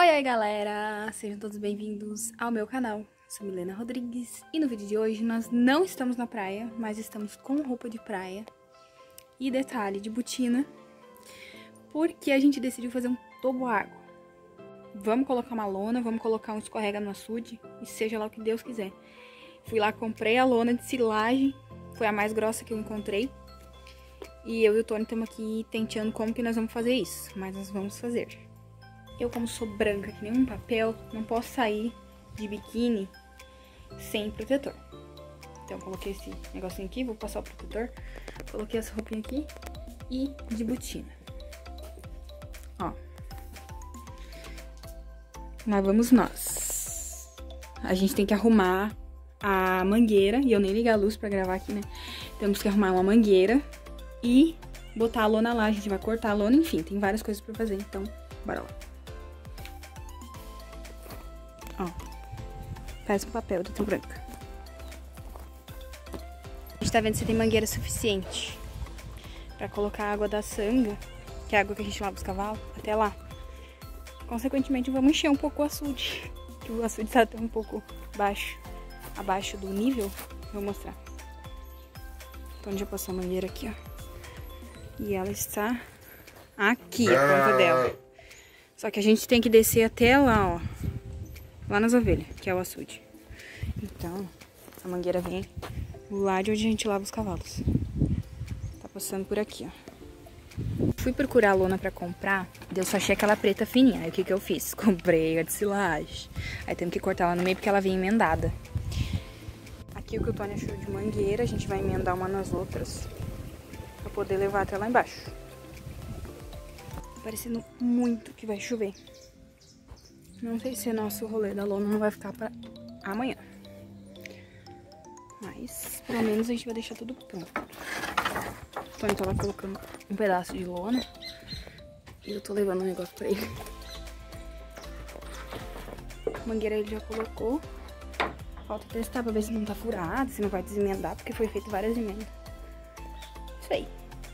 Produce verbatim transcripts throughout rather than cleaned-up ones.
Oi, oi galera! Sejam todos bem-vindos ao meu canal. Sou Milena Rodrigues e no vídeo de hoje nós não estamos na praia, mas estamos com roupa de praia e detalhe de botina, porque a gente decidiu fazer um toboágua. Vamos colocar uma lona, vamos colocar um escorrega no açude e seja lá o que Deus quiser. Fui lá, comprei a lona de silagem, foi a mais grossa que eu encontrei. E eu e o Tony estamos aqui tentando como que nós vamos fazer isso, mas nós vamos fazer. Eu, como sou branca que nem um papel, não posso sair de biquíni sem protetor. Então, coloquei esse negocinho aqui, vou passar o protetor. Coloquei essa roupinha aqui e de botina. Ó. Lá vamos nós. A gente tem que arrumar a mangueira, e eu nem liguei a luz pra gravar aqui, né? Temos que arrumar uma mangueira e botar a lona lá. A gente vai cortar a lona, enfim, tem várias coisas pra fazer, então bora lá. Ó, faz um papel de tão branca. A gente tá vendo se tem mangueira suficiente pra colocar a água da sanga, que é a água que a gente lava os cavalos, até lá. Consequentemente, vamos encher um pouco o açude, que o açude tá até um pouco baixo, abaixo do nível. Vou mostrar. Então, já passou a mangueira aqui, ó. E ela está aqui, a ponta dela. Só que a gente tem que descer até lá, ó. Lá nas ovelhas, que é o açude. Então, a mangueira vem lá de onde a gente lava os cavalos. Tá passando por aqui, ó. Fui procurar a lona pra comprar, eu só achei aquela preta fininha. Aí o que que eu fiz? Comprei a de silagem. Aí temos que cortar ela no meio porque ela vem emendada. Aqui o que o Tony achou de mangueira, a gente vai emendar uma nas outras pra poder levar até lá embaixo. Parecendo muito que vai chover. Não sei se nosso rolê da lona não vai ficar pra amanhã. Mas, pelo menos, a gente vai deixar tudo pronto. O Tony tá lá colocando um pedaço de lona. E eu tô levando um negócio pra ele. A mangueira ele já colocou. Falta testar pra ver se não tá furado, se não vai desemendar, porque foi feito várias emendas. Isso aí.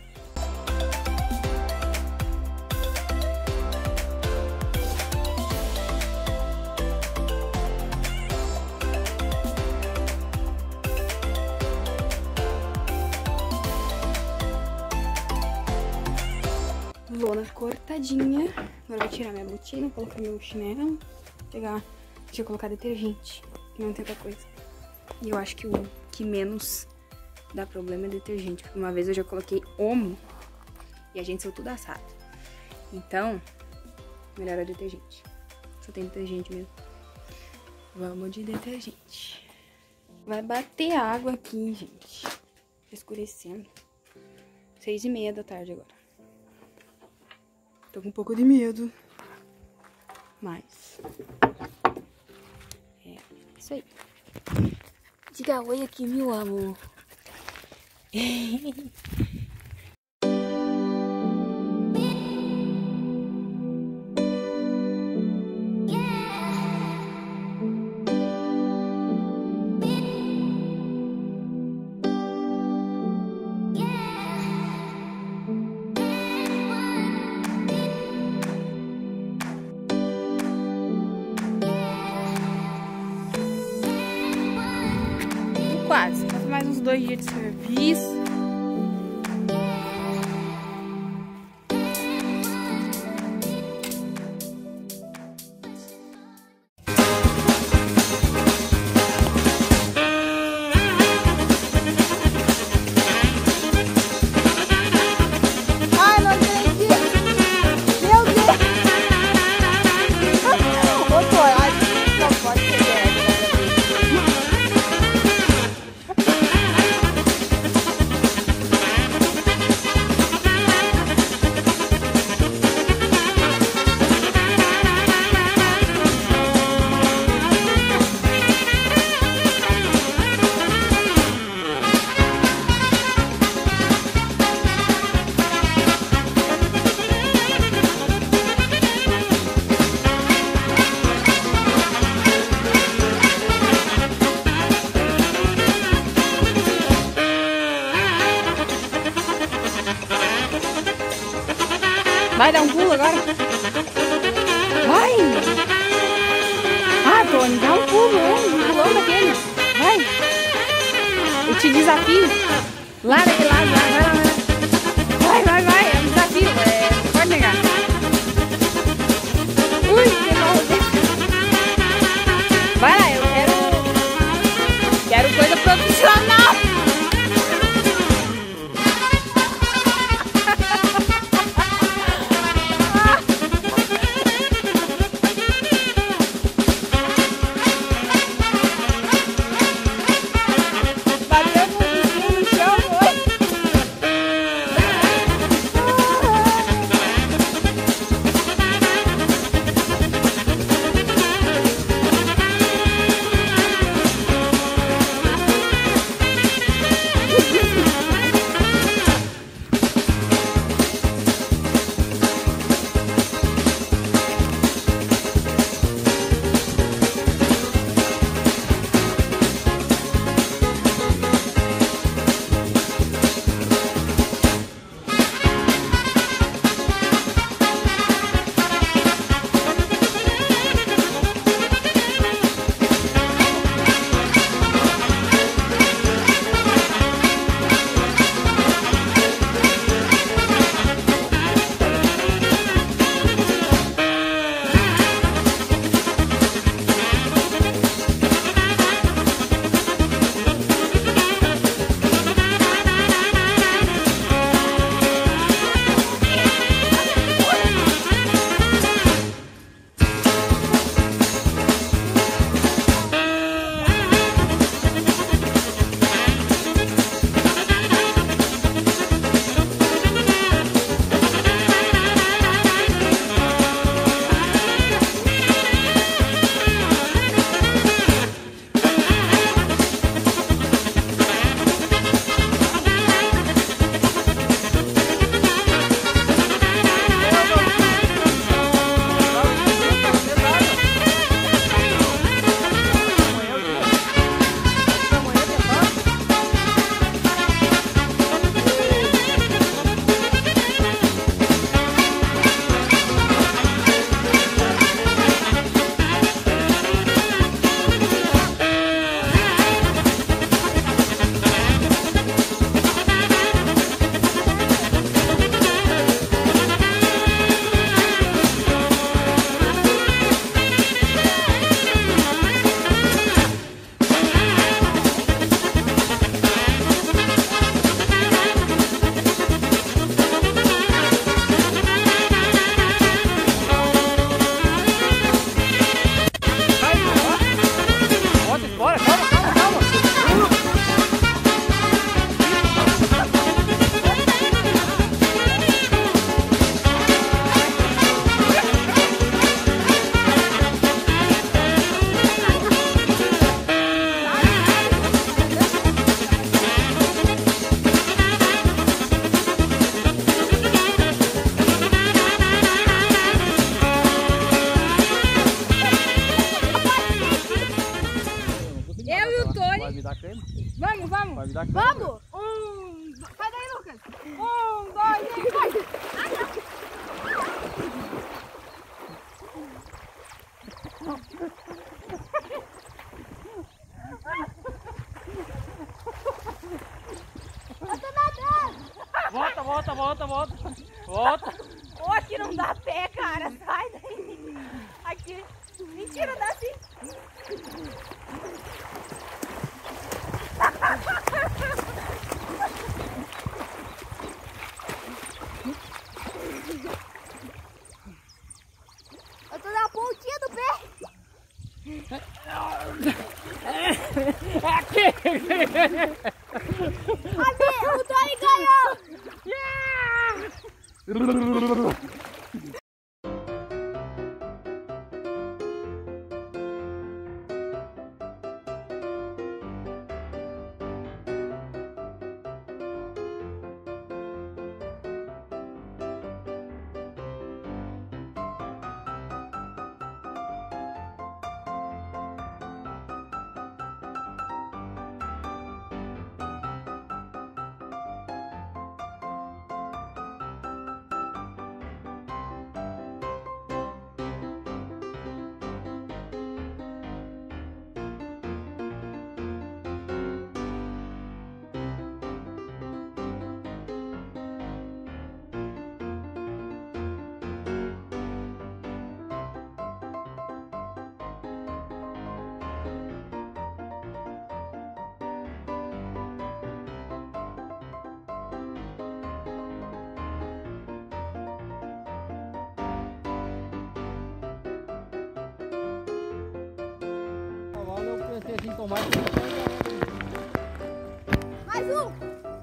Lona cortadinha. Agora eu vou tirar minha botina, colocar meu chinelo, pegar, deixa eu colocar detergente, que não tem outra coisa. E eu acho que o que menos dá problema é detergente, porque uma vez eu já coloquei Omo e a gente saiu tudo assado. Então, melhor é detergente. Só tem detergente mesmo. Vamos de detergente. Vai bater água aqui, gente. Tá escurecendo. Seis e meia da tarde agora. Tô com um pouco de medo. Mas é isso aí. Diga oi aqui, meu amor. Quase, faz mais uns dois dias de serviço. Ai, não acredito! Meu Deus! Ô, Tony, ai, não pode ser. Vai dar um pulo agora? Vai! Tony. Dá um pulo, um pulão daquele. Vai. Eu te desafio. Lá daquele lado, lá, vai lá, vai. Vai, vai, vai. É um desafio. É, pode negar. Ui, que mal. Vai lá, eu quero... Quero coisa profissional. Vamos, vamos. Vai me dar vamos. Um, dois. Sai daí, Lucas. Um, dois, três, vai. Eu tô nadando. Volta, volta, volta, volta. Volta. Ô, aqui não dá pé, cara. Sai daí. Aqui. Mentira, dá sim. Eu tô na pontinha do pé. Aqui. Aqui, o Tony ganhou. tomar. Mais um!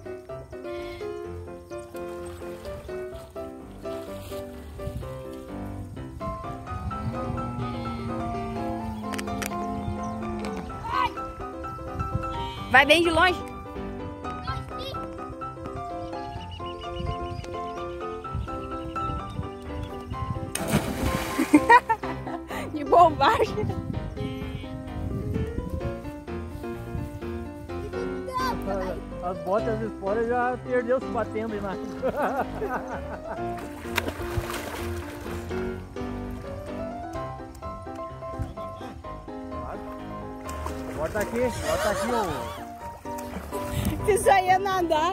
Vai bem de longe. De bobagem. As botas de fora já perdeu se batendo aí na. Bota aqui, bota aqui o. Se sair ia nadar.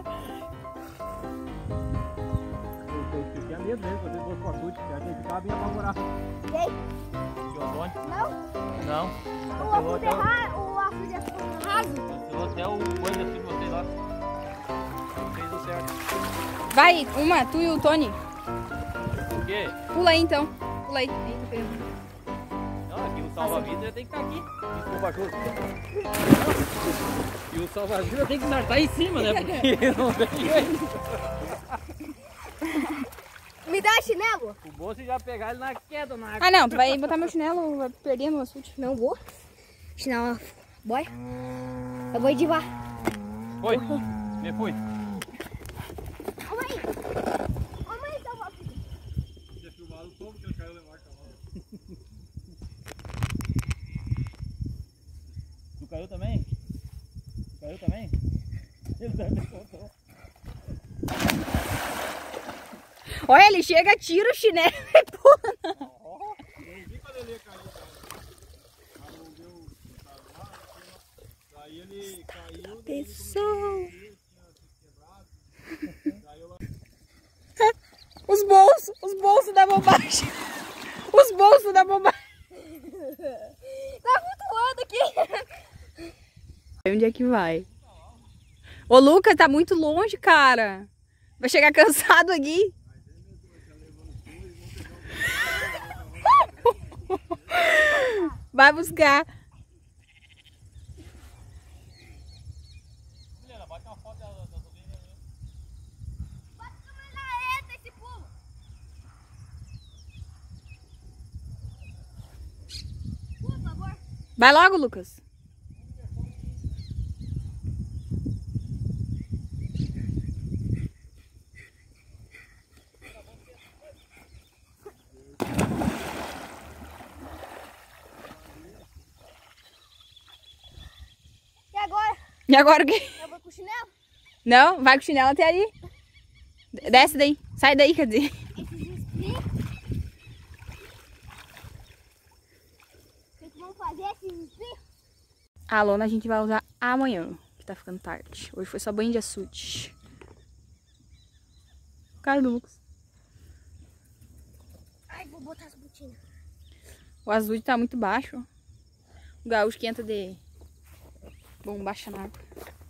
Eu tinha medo mesmo, quando ele fosse com a chute, já que ele ficava bem apavorado. Quem? O Antônio? Não? Não. O açude é raso. O açude é raso. Cancelou até o coisa assim de vocês lá. Fez o certo. Vai, uma, tu e o Tony. O quê? Pula aí então. Pula aí. Aí, tô pegando. Não, aqui o salva-vida tem que estar aqui. Desculpa, Cruz. E o salva-vida tem que estar em cima, né? Porque não tem jeito. Me dá chinelo? O bolso já pegar ele na queda na água. Ah não, tu vai botar meu chinelo, vai perdendo o açude. Não vou. Chinelo, boy. Eu vou de lá. Foi, me fui. Ô mãe! Ô mãe, então vou. Tinha filmado o topo que ele caiu lá embaixo. Tu caiu também? Tu caiu também? Ele também contou. Olha, ele chega, tira o chinelo e pula. Eu vi quando ele ia cair. Aí ele caiu. Pessoal. Os bolsos, os bolsos da bobagem. Os bolsos da bobagem. Tá flutuando aqui. Onde é que vai? Ô Lucas, tá muito longe, cara. Vai chegar cansado aqui. Vai buscar. Juliana, bate uma foto da ovelha ali. Bate a câmera na reta esse pulo. Por favor. Vai logo, Lucas. E agora? E agora o quê? Eu vou com o chinelo? Não, vai com o chinelo até ali. Desce daí. Sai daí, quer dizer. Esses espinhos. O que que vão fazer esses espinhos? A lona a gente vai usar amanhã, que tá ficando tarde. Hoje foi só banho de açude. Cara do Lucas. Ai, vou botar as botinhas. O açude tá muito baixo. O gaúcho que entra de bombacha na água.